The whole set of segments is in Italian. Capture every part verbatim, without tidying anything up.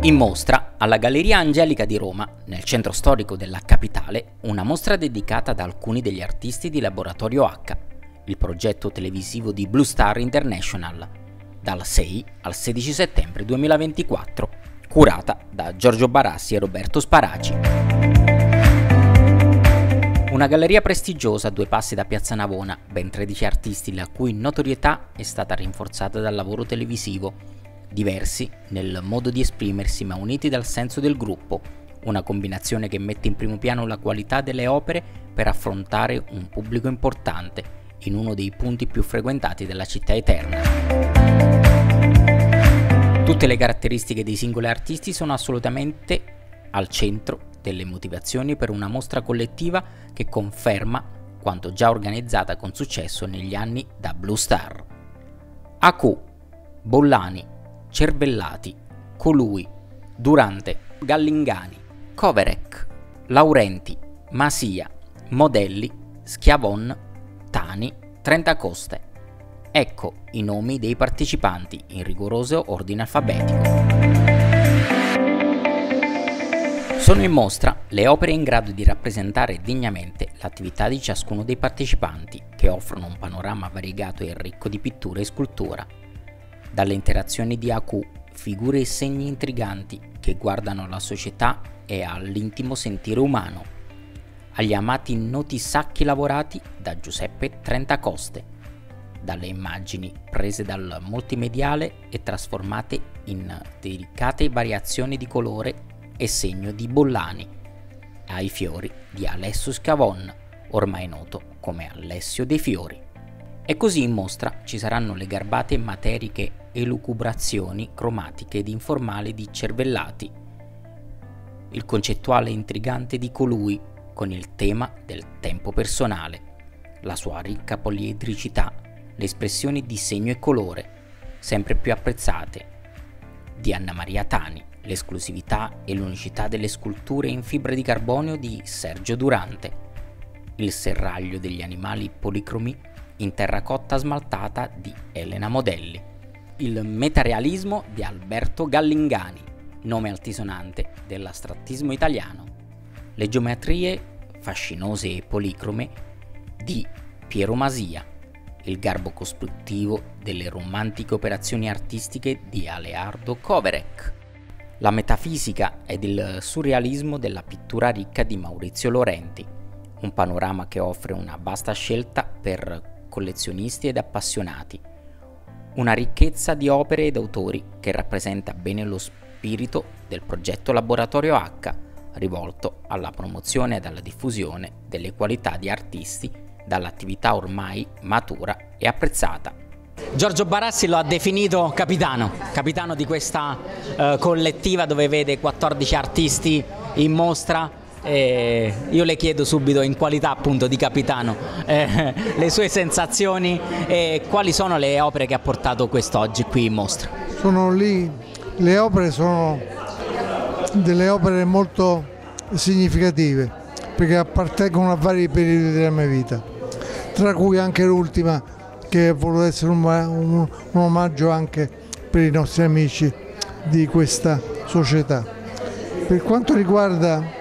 In mostra, alla Galleria Angelica di Roma, nel centro storico della capitale, una mostra dedicata ad alcuni degli artisti di Laboratorio H, il progetto televisivo di Blue Star International, dal sei al sedici settembre duemilaventiquattro, curata da Giorgio Barassi e Roberto Sparaci. Una galleria prestigiosa a due passi da Piazza Navona, ben tredici artisti la cui notorietà è stata rinforzata dal lavoro televisivo, diversi nel modo di esprimersi ma uniti dal senso del gruppo, una combinazione che mette in primo piano la qualità delle opere per affrontare un pubblico importante in uno dei punti più frequentati della città eterna. Tutte le caratteristiche dei singoli artisti sono assolutamente al centro delle motivazioni per una mostra collettiva che conferma quanto già organizzata con successo negli anni da Blue Star. A Q, Bollani, Cervellati, Colui, Durante, Gallingani, Coverec, Laurenti, Masia, Modelli, Schiavon, Tani, Trentacoste. Ecco i nomi dei partecipanti in rigoroso ordine alfabetico. Sono in mostra le opere in grado di rappresentare degnamente l'attività di ciascuno dei partecipanti, che offrono un panorama variegato e ricco di pittura e scultura. Dalle interazioni di A Q, figure e segni intriganti che guardano alla società e all'intimo sentire umano, agli amati noti sacchi lavorati da Giuseppe Trentacoste, dalle immagini prese dal multimediale e trasformate in delicate variazioni di colore e segno di Bollani, ai fiori di Alessio Schiavon, ormai noto come Alessio dei Fiori. E così in mostra ci saranno le garbate materiche elucubrazioni cromatiche ed informali di Cervellati, il concettuale intrigante di Colui con il tema del tempo personale, la sua ricca poliedricità, le espressioni di segno e colore, sempre più apprezzate, di Anna Maria Tani, l'esclusività e l'unicità delle sculture in fibra di carbonio di Sergio Durante, il serraglio degli animali policromi in terracotta smaltata di Elena Modelli, il metarealismo di Alberto Gallingani, nome altisonante dell'astrattismo italiano, le geometrie fascinose e policrome di Piero Masia, il garbo costruttivo delle romantiche operazioni artistiche di Aleardo Coverec, la metafisica ed il surrealismo della pittura ricca di Maurizio Lorenti, un panorama che offre una vasta scelta per collezionisti ed appassionati, una ricchezza di opere ed autori che rappresenta bene lo spirito del progetto Laboratorio H, rivolto alla promozione ed alla diffusione delle qualità di artisti dall'attività ormai matura e apprezzata. Giorgio Barassi lo ha definito capitano, capitano di questa eh, collettiva dove vede quattordici artisti in mostra. Eh, io le chiedo subito, in qualità appunto di capitano, eh, le sue sensazioni e quali sono le opere che ha portato quest'oggi qui in mostra. Sono lì, le opere sono delle opere molto significative perché appartengono a vari periodi della mia vita, tra cui anche l'ultima, che vuole essere un, un, un omaggio anche per i nostri amici di questa società. Per quanto riguarda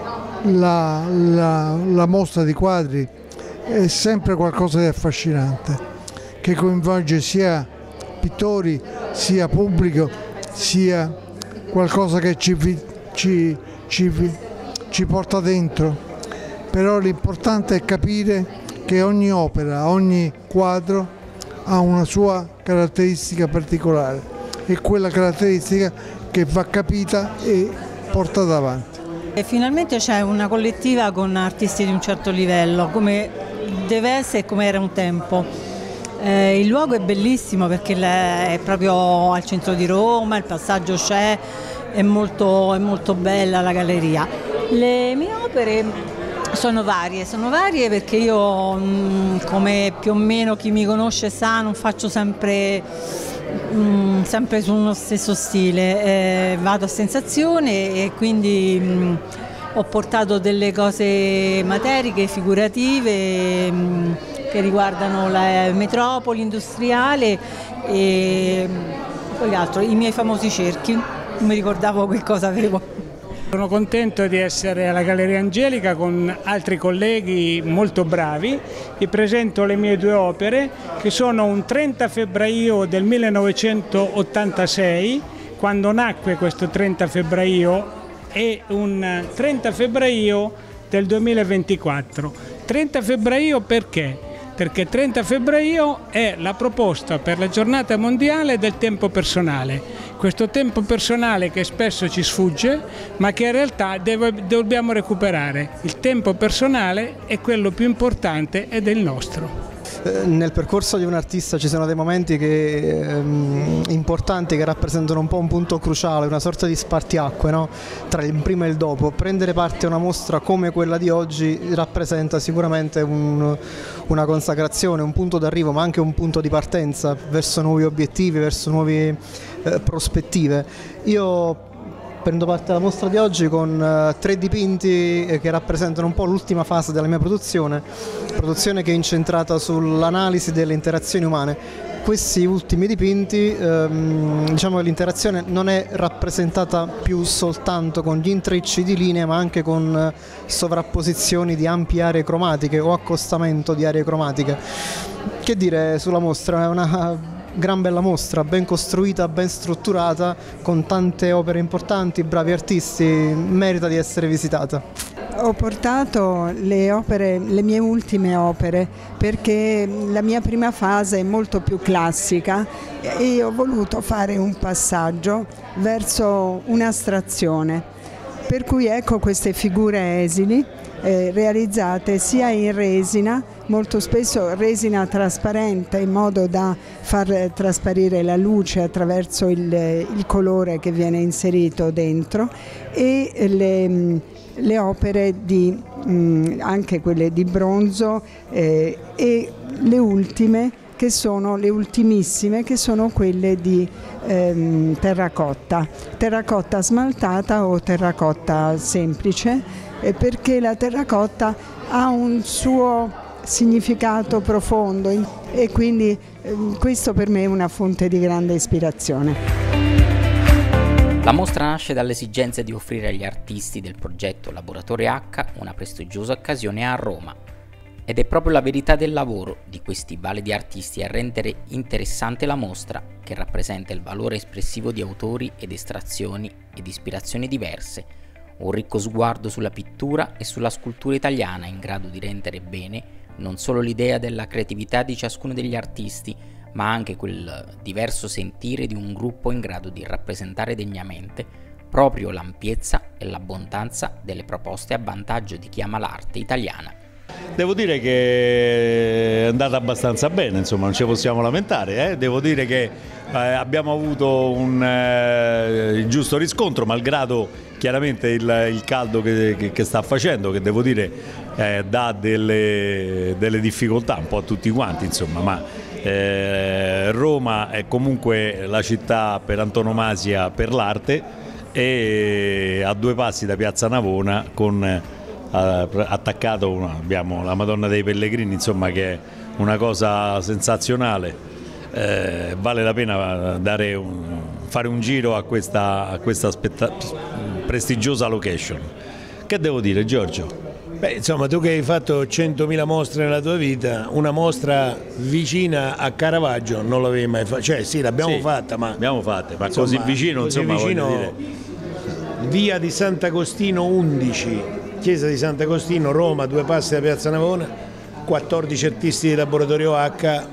La, la, la mostra di quadri, è sempre qualcosa di affascinante che coinvolge sia pittori sia pubblico, sia qualcosa che ci, ci, ci, ci porta dentro, però l'importante è capire che ogni opera, ogni quadro ha una sua caratteristica particolare e quella caratteristica che va capita e portata avanti. E finalmente c'è una collettiva con artisti di un certo livello, come deve essere e come era un tempo. Eh, il luogo è bellissimo perché è proprio al centro di Roma, il passaggio c'è, è molto, è molto bella la galleria. Le mie opere sono varie, sono varie perché io, come più o meno chi mi conosce sa, non faccio sempre... Mm, sempre su uno stesso stile, eh, vado a sensazione e quindi mm, ho portato delle cose materiche, figurative, mm, che riguardano la metropoli industriale e poi altro, i miei famosi cerchi. non mi ricordavo che cosa avevo. Sono contento di essere alla Galleria Angelica con altri colleghi molto bravi. Vi presento le mie due opere, che sono un trenta febbraio del millenovecentottantasei, quando nacque questo trenta febbraio, e un trenta febbraio del duemilaventiquattro. trenta febbraio perché? Perché trenta febbraio è la proposta per la giornata mondiale del tempo personale. Questo tempo personale che spesso ci sfugge, ma che in realtà deve, dobbiamo recuperare. Il tempo personale è quello più importante ed è il nostro. Nel percorso di un artista ci sono dei momenti che, ehm, importanti, che rappresentano un po' un punto cruciale, una sorta di spartiacque, no? Tra il prima e il dopo. Prendere parte a una mostra come quella di oggi rappresenta sicuramente un, una consacrazione, un punto d'arrivo, ma anche un punto di partenza verso nuovi obiettivi, verso nuove eh, prospettive. Io prendo parte alla mostra di oggi con uh, tre dipinti eh, che rappresentano un po' l'ultima fase della mia produzione, produzione che è incentrata sull'analisi delle interazioni umane. Questi ultimi dipinti, ehm, diciamo che l'interazione non è rappresentata più soltanto con gli intrecci di linee, ma anche con eh, sovrapposizioni di ampie aree cromatiche o accostamento di aree cromatiche. Che dire sulla mostra? È una gran bella mostra, ben costruita, ben strutturata, con tante opere importanti, bravi artisti, merita di essere visitata. Ho portato le opere, le mie ultime opere, perché la mia prima fase è molto più classica e ho voluto fare un passaggio verso un'astrazione, per cui ecco queste figure esili eh, realizzate sia in resina, molto spesso resina trasparente, in modo da far trasparire la luce attraverso il, il colore che viene inserito dentro, e le, le opere di, mh, anche quelle di bronzo eh, e le ultime, che sono le ultimissime, che sono quelle di ehm, terracotta, terracotta smaltata o terracotta semplice, eh, perché la terracotta ha un suo significato profondo e quindi eh, questo per me è una fonte di grande ispirazione. La mostra nasce dall'esigenza di offrire agli artisti del progetto Laboratorio H una prestigiosa occasione a Roma. Ed è proprio la verità del lavoro di questi validi artisti a rendere interessante la mostra, che rappresenta il valore espressivo di autori ed estrazioni ed ispirazioni diverse, un ricco sguardo sulla pittura e sulla scultura italiana in grado di rendere bene non solo l'idea della creatività di ciascuno degli artisti, ma anche quel diverso sentire di un gruppo in grado di rappresentare degnamente proprio l'ampiezza e l'abbondanza delle proposte a vantaggio di chi ama l'arte italiana. Devo dire che è andata abbastanza bene, insomma, non ci possiamo lamentare, eh? Devo dire che eh, abbiamo avuto un eh, giusto riscontro, malgrado chiaramente il, il caldo che, che, che sta facendo, che devo dire eh, dà delle, delle difficoltà un po' a tutti quanti, insomma, ma eh, Roma è comunque la città per antonomasia per l'arte, e a due passi da Piazza Navona, con attaccato una, abbiamo la Madonna dei Pellegrini, insomma, che è una cosa sensazionale. Eh, vale la pena dare un, fare un giro a questa, a questa prestigiosa location. Che devo dire, Giorgio? Beh, insomma, tu che hai fatto centomila mostre nella tua vita, una mostra vicina a Caravaggio non l'avevi mai fatta, cioè sì, l'abbiamo sì, fatta, ma abbiamo fatte, ma insomma, così vicino, così insomma, vicino, voglio dire. Via di Sant'Agostino undici, chiesa di Sant'Agostino, Roma, due passi da Piazza Navona, quattordici artisti di Laboratorio H.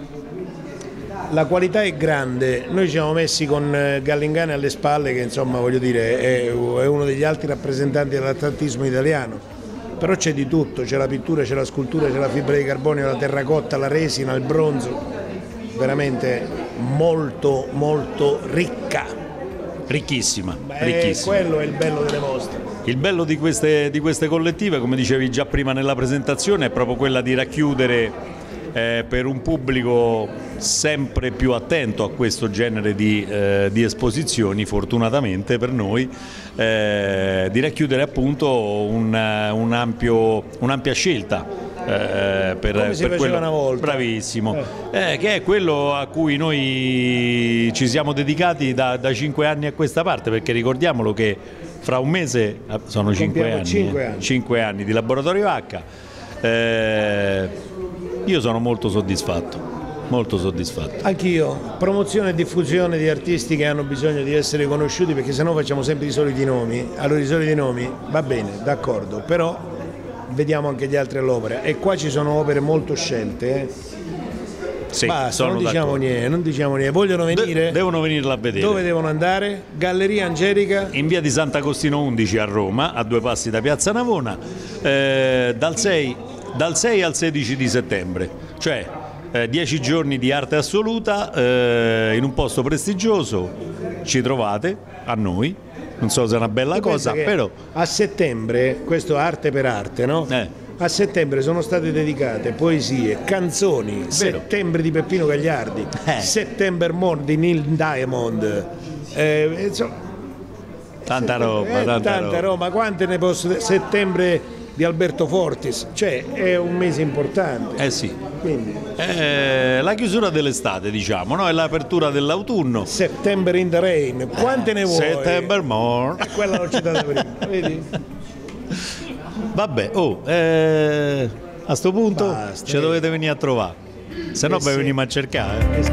La qualità è grande, noi ci siamo messi con Gallingani alle spalle, che insomma, voglio dire, è uno degli altri rappresentanti dell'atlantismo italiano, però c'è di tutto, c'è la pittura, c'è la scultura, c'è la fibra di carbonio, la terracotta, la resina, il bronzo, veramente molto molto ricca. Ricchissima, Beh, ricchissima. Quello è il bello delle mostre. Il bello di queste, di queste collettive, come dicevi già prima nella presentazione, è proprio quella di racchiudere eh, per un pubblico sempre più attento a questo genere di, eh, di esposizioni, fortunatamente per noi, eh, di racchiudere appunto un, un ampio, un'ampia scelta eh, per, come si per faceva quello, una volta. Bravissimo, eh. Eh, che è quello a cui noi ci siamo dedicati da, da cinque anni a questa parte, perché ricordiamolo che fra un mese sono cinque anni, cinque anni. cinque anni di Laboratorio H. Eh, io sono molto soddisfatto. Molto soddisfatto. Anch'io, promozione e diffusione di artisti che hanno bisogno di essere conosciuti, perché sennò facciamo sempre i soliti nomi. Allora i soliti nomi, va bene, d'accordo, però vediamo anche gli altri all'opera. E qua ci sono opere molto scelte. Eh. Sì, basta, non diciamo d'accordo. niente, non diciamo niente. Vogliono venire? De- devono venirla a vedere. Dove devono andare? Galleria Angelica? In via di Sant'Agostino undici a Roma, a due passi da Piazza Navona, eh, dal, sei, dal sei al sedici di settembre. Cioè Eh, dieci giorni di arte assoluta eh, in un posto prestigioso, ci trovate a noi, non so se è una bella Tu cosa, pensa che però a settembre, questo arte per arte, no? Eh. A settembre sono state dedicate poesie, canzoni, Settembre di Peppino Gagliardi, Eh. September Morn di Neil Diamond, eh, insomma, tanta roba, eh, tanta, tanta roba. roba, quante ne posso Settembre di Alberto Fortis, cioè è un mese importante. Eh sì. Quindi, Eh, la chiusura dell'estate, diciamo, no? È l'apertura dell'autunno. September in the Rain, quante ne vuoi? September more. Eh, quella l'ho citata prima, vedi? Vabbè, oh, eh, a sto punto Basta, ci eh. dovete venire a trovare, se no Eh poi sì. veniamo a cercare. eh.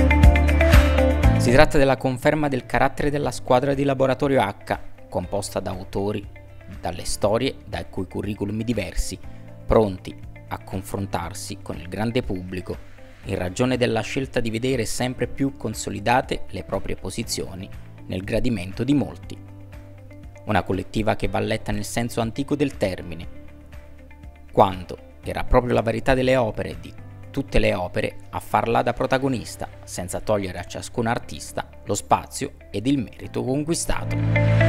Si tratta della conferma del carattere della squadra di Laboratorio H, composta da autori dalle storie, dai cui curriculum diversi, pronti a confrontarsi con il grande pubblico in ragione della scelta di vedere sempre più consolidate le proprie posizioni nel gradimento di molti. Una collettiva che va letta nel senso antico del termine, quando era proprio la varietà delle opere, di tutte le opere, a farla da protagonista, senza togliere a ciascun artista lo spazio ed il merito conquistato.